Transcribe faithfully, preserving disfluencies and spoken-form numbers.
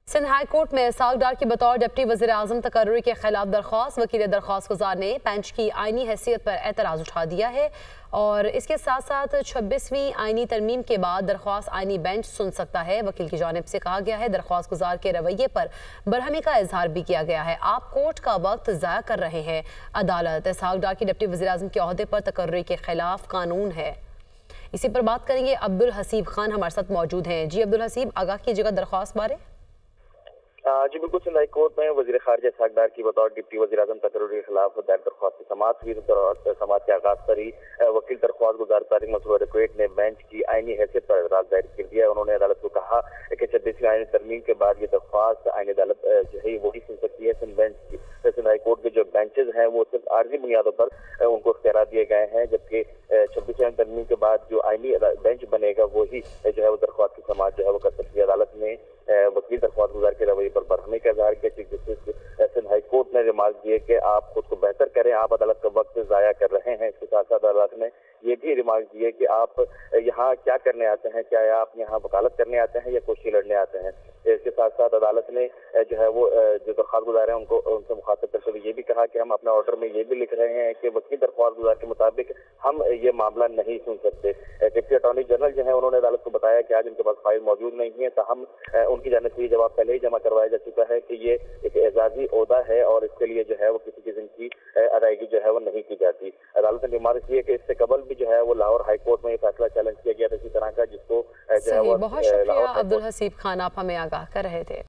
Sindh high court में इसहाक डार की बतौर डिप्टी वज़ीर आज़म तकर्रुरी के खिलाफ दरख्वास्त वकील दरख्वास्त गुजार ने बेंच की आइनी हैसियत पर एतराज़ उठा दिया है और इसके साथ साथ छब्बीसवीं आइनी तरमीम के बाद दरख्वास्त आइनी बेंच सुन सकता है। वकील की जानिब से कहा गया है दरख्वास्त गुजार के रवैये पर बरहमी का इजहार भी किया गया है। आप कोर्ट का वक्त ज़ाया कर रहे हैं। अदालत इसहाक डार की डिप्टी वज़ीर आज़म के ओहदे पर तकर्रुरी के खिलाफ कानून है। इसी पर बात करेंगे। अब्दुल हसीब खान हमारे साथ मौजूद हैं। जी अब्दुल हसीब, आगाह कीजिएगा दरख्वास्त बारे। जी बिल्कुल, सिंध हाई कोर्ट में वज़ीर ख़ारिजा इसहाक डार की बतौर डिप्टी वज़ीर आज़म तकर्रुरी के खिलाफ दायर दरख्वास्त की समाअत हुई। तो समाअत के आगाज़ पर ही वकील दरख्वास्त गुजार तारिक मसूद रिक्वेट ने बेंच की आइनी हैसियत पर एतराज़ दायर कर दिया। उन्होंने अदालत को कहा कि छब्बीसवीं आइनी तरमीम के बाद ये दरख्वास्त आइनी अदालत जो है वही सुन सकती है। सिंध बेंच की सिंध हाई कोर्ट के जो बेंचेज हैं वो सिर्फ आर्जी बुनियादों पर उनको इख्तियार दिए गए हैं, जबकि छब्बीसवीं आइनी तरमीम के बाद जो आइनी बेंच बनेगा वही जो है वो दरख्वास्त की समाअत जो है वो कर सकती है। अदालत ने वकील दरख्वास्त गुजार के रवैये पर बरहमी का इजहार किया। Chief justice Sindh high court ने रिमार्क दिए कि आप खुद को बेहतर करें, आप अदालत का वक्त ज़ाया कर रहे हैं। इसके साथ साथ अदालत ने ये भी रिमार्क दिए कि आप यहाँ क्या करने आते हैं, क्या आप यहाँ वकालत करने आते हैं या कुर्सी लड़ने आते हैं। इसके साथ साथ अदालत ने जो है वो जो दरख्वास्त गुजार हैं उनको उनसे मुखातिब करते हुए ये भी कहा कि हम अपने ऑर्डर में ये भी लिख रहे हैं कि वकील दरख्वास्त गुजार के मुताबिक हम ये मामला नहीं सुन सकते। डिप्टी अटॉर्नी जनरल जो है उन्होंने अदालत को बताया कि आज उनके पास फाइल मौजूद नहीं है, तो हम उनकी जानिब से ये जवाब पहले ही जमा करवाया जा चुका है कि ये एक एजाजी ओहदा है और इसके लिए जो है वो किसी किस्म की अदायगी जो है वो नहीं की जाती। अदालत ने रिमार्क किया कि इससे कबल भी जो है वो लाहौर हाई कोर्ट में ये फैसला चैलेंज किया गया था इसी तरह का, जिसको जो है वो बहुत शुक्रिया अब्दुल हसीब खान, आप हमें आगाह कर रहे थे।